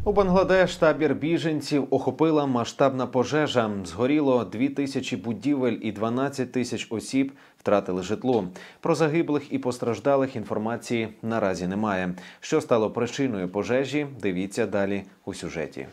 У Бангладеш табір біженців охопила масштабна пожежа. Згоріло 2000 будівель і 12 тисяч осіб втратили житло. Про загиблих і постраждалих інформації наразі немає. Що стало причиною пожежі, дивіться далі у сюжеті.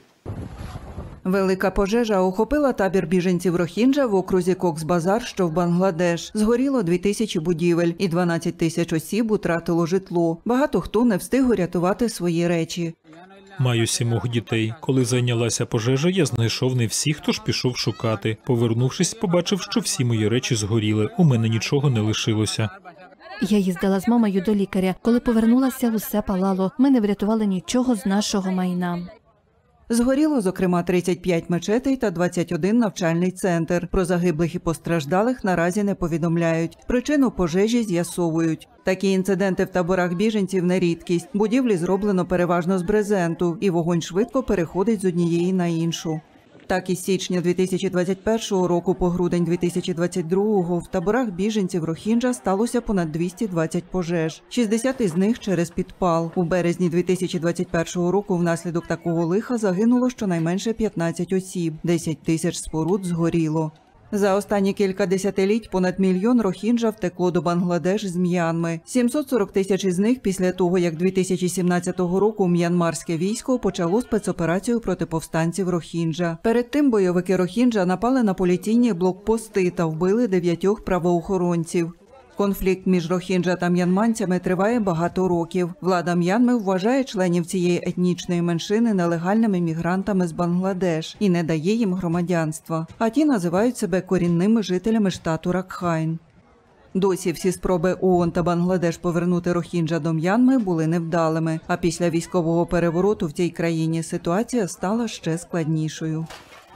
Велика пожежа охопила табір біженців Рохінджа в окрузі Кокс-Базар, що в Бангладеш. Згоріло 2000 будівель і 12 тисяч осіб втратило житло. Багато хто не встиг урятувати свої речі. Маю 7 дітей. Коли зайнялася пожежа, я знайшов не всіх, тож пішов шукати. Повернувшись, побачив, що всі мої речі згоріли. У мене нічого не лишилося. Я їздила з мамою до лікаря. Коли повернулася, усе палало. Ми не врятували нічого з нашого майна. Згоріло, зокрема, 35 мечетей та 21 навчальний центр. Про загиблих і постраждалих наразі не повідомляють. Причину пожежі з'ясовують. Такі інциденти в таборах біженців не рідкість. Будівлі зроблено переважно з брезенту, і вогонь швидко переходить з однієї на іншу. Так, із січня 2021 року по грудень 2022 в таборах біженців Рохінджа сталося понад 220 пожеж. 60 із них через підпал. У березні 2021 року внаслідок такого лиха загинуло щонайменше 15 осіб. 10 тисяч споруд згоріло. За останні кілька десятиліть понад 1 мільйон рохінджа втекло до Бангладеш з М'янми. 740 тисяч із них після того, як 2017 року м'янмарське військо почало спецоперацію проти повстанців рохінджа. Перед тим бойовики рохінджа напали на поліційні блокпости та вбили 9 правоохоронців. Конфлікт між рохінджа та м'янманцями триває багато років. Влада М'янми вважає членів цієї етнічної меншини нелегальними мігрантами з Бангладеш і не дає їм громадянства. А ті називають себе корінними жителями штату Ракхайн. Досі всі спроби ООН та Бангладеш повернути рохінджа до М'янми були невдалими. А після військового перевороту в цій країні ситуація стала ще складнішою.